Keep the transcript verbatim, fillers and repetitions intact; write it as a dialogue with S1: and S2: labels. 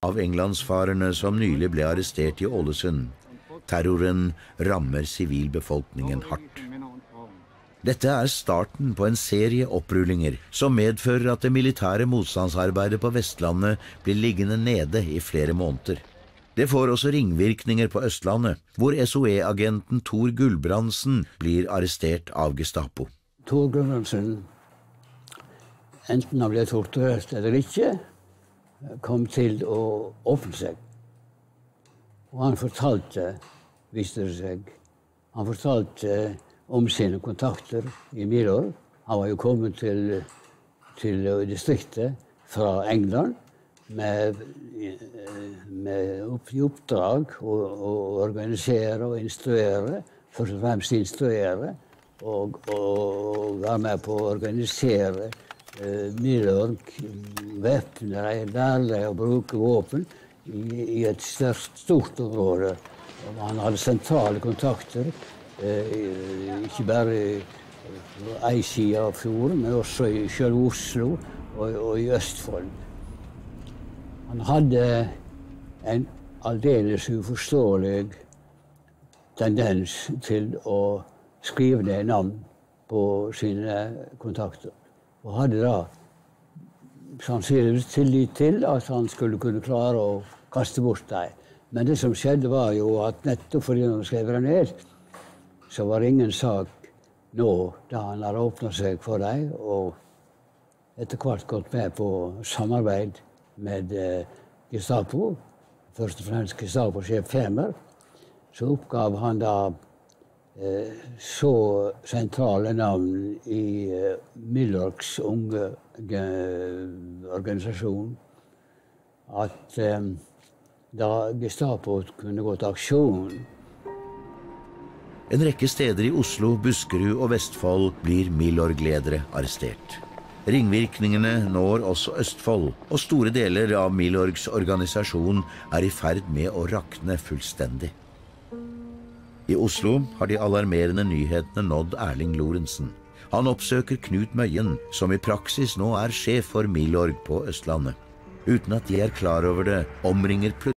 S1: av englandsfarerne som nylig ble arrestert i Ålesund. Terroren rammer sivilbefolkningen hardt. Dette er starten på en serie opprullinger som medfører at det militære motstandsarbeidet på Vestlandet blir liggende nede i flere måneder. Det får også ringvirkninger på Østlandet, hvor S O E-agenten Tor Gulbrandsen blir arrestert av Gestapo.
S2: Tor Gulbrandsen, enten han ble torturert eller ikke, kom til å åpne seg. Og han fortalte, viste det seg, han fortalte om sine kontakter i Milorg. Han var jo kommet til, til distriktet fra England med, med opp, i oppdrag å, å organisere og instruere, først og fremst instruere, og, og være med på å organisere eh, Milorg, væpne dem, lære dem å bruke våpen i, i et størst, stort område. Og han hadde sentrale kontakter, Eh, ikke bare på en side av fjorden, men også i selv Oslo og, og i Østfold. Han hadde en aldeles uforståelig tendens til å skrive ned navn på sine kontakter. Og hadde da sannsynligvis tillit til at han skulle kunne klare å kaste bort dem. Men det som skjedde var jo at nettopp fordi han skrev det ned, så var det ingen sak nå da han har åpnet seg for dem, og etter hvert gått med på samarbeid med eh, Gestapo, først og fremst Gestapo-sjef Femer, så oppgav han da eh, så sentrale navn i eh, Milorgs unge organisasjon at eh, da Gestapo kunne gå til aksjon.
S1: En rekke steder i Oslo, Buskerud og Vestfold blir Milorg-ledere arrestert. Ringvirkningene når også Østfold, og store deler av Milorgs organisasjon er i ferd med å rakne fullstendig. I Oslo har de alarmerende nyhetene nådd Erling Lorentzen. Han oppsøker Knut Møyen, som i praksis nå er sjef for Milorg på Østlandet. Uten at de er klar over det, omringer plutselig